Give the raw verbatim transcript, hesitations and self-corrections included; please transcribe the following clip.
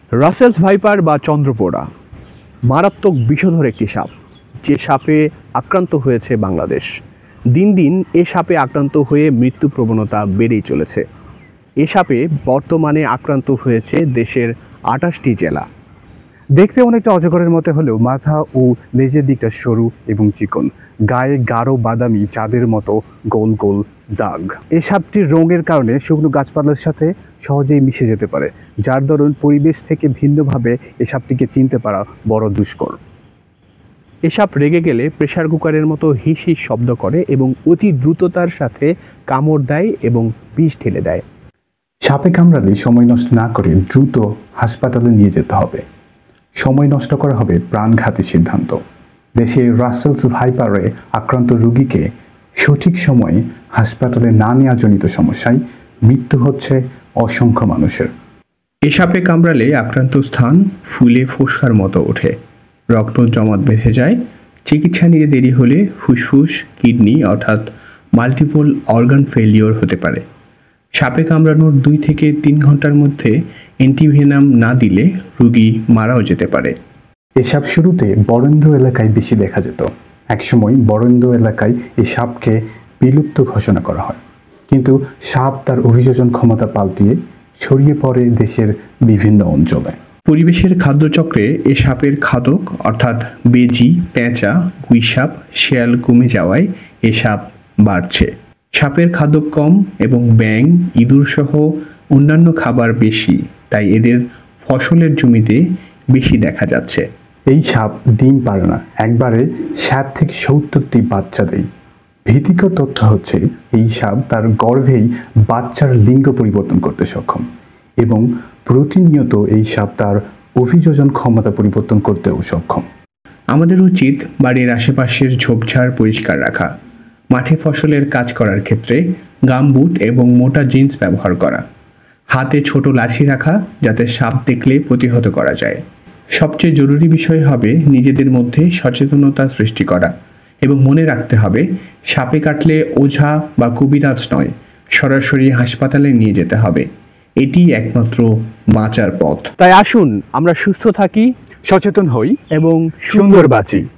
Russell's viper বা চন্দ্রপোড়া মারাত্মক বিষধর একটি সাপ, যে সাপে আক্রান্ত হয়েছে বাংলাদেশ। দিন দিন এ সাপে আক্রান্ত হয়ে মৃত্যু প্রবণতা বেড়েই চলেছে। এ সাপে বর্তমানে আক্রান্ত হয়েছে দেশের আটাশটি জেলা। দেখতে অনেকটা অজগরের মতো হলেও মাথা ও লেজের দিকটা সরু এবং চিকন, গায়ে গাঢ় বাদামি চাঁদের মতো গোল গোল দাগ। এই সাপটির রঙের কারণে শুকনো গাছপালার সাথে সহজেই মিশে যেতে পারে, যার দরুন পরিবেশ থেকে ভিন্নভাবে এই সাপটিকে চিনতে পারা বড় দুষ্কর। এ সাপ রেগে গেলে প্রেসার কুকারের মতো হিস হিস শব্দ করে এবং অতি দ্রুততার সাথে কামড় দেয় এবং বিষ ঢেলে দেয়। সাপে কামড়ালে সময় নষ্ট না করে দ্রুত হাসপাতালে নিয়ে যেতে হবে। সময় নষ্ট করা হবে প্রাণঘাতী সিদ্ধান্ত। দেশে রাসেলস ভাইপারে আক্রান্ত রোগীকে সঠিক সময়ে হাসপাতালে না নেওয়াজনিত সমস্যায় মৃত্যু হচ্ছে অসংখ্য মানুষের। এ সাপে কামড়ালে আক্রান্ত স্থান ফুলে ফোসকার মতো ওঠে, রক্ত জমাট বেঁধে যায়। চিকিৎসা নিতে দেরি হলে ফুসফুস, কিডনি অর্থাৎ মাল্টিপল অর্গান ফেলিওর হতে পারে। সাপে কামড়ানোর দুই থেকে তিন ঘন্টার মধ্যে অ্যান্টিভেনাম না দিলে রোগী মারাও যেতে পারে। এসব শুরুতে বরেন্দ্র এলাকায় বেশি দেখা যেত। একসময় বরেন্দ্র এলাকায় এই সাপকে বিলুপ্ত ঘোষণা করা হয়, কিন্তু সাপ তার অভিযোজন ক্ষমতা পাল্টিয়ে ছড়িয়ে পড়ে দেশের বিভিন্ন অঞ্চলে। পরিবেশের খাদ্যচক্রে এ সাপের খাদক অর্থাৎ বেজি, পেঁচা, গুইসাপ, শেয়াল কমে যাওয়ায় এ সাপ বাড়ছে। সাপের খাদক কম এবং ব্যাঙ, ইঁদুর সহ অন্যান্য খাবার বেশি, তাই এদের ফসলের জমিতে বেশি দেখা যাচ্ছে। এই সাপ ডিম পারে না, একবারে ষাট থেকে সত্তরটি বাচ্চা দেয়। ভীতিকর তথ্য হচ্ছে এই সাপ তার গর্ভেই বাচ্চার লিঙ্গ পরিবর্তন করতে সক্ষম এবং প্রতিনিয়ত এই সাপ তার অভিযোজন ক্ষমতা পরিবর্তন করতেও সক্ষম। আমাদের উচিত বাড়ির আশেপাশের ঝোপঝাড় পরিষ্কার রাখা, মাঠে ফসলের কাজ করার ক্ষেত্রে গামবুট এবং মোটা জিন্স ব্যবহার করা, হাতে ছোট লাঠি রাখা যাতে সাপ দেখলে প্রতিহত করা যায়। সবচেয়ে জরুরি বিষয় হবে নিজেদের মধ্যে সচেতনতা সৃষ্টি করা এবং মনে রাখতে হবে সাপে কাটলে ওঝা বা কবিরাজ নয়, সরাসরি হাসপাতালে নিয়ে যেতে হবে। এটি একমাত্র বাঁচার পথ। তাই আসুন আমরা সুস্থ থাকি, সচেতন হই এবং সুন্দর বাঁচি।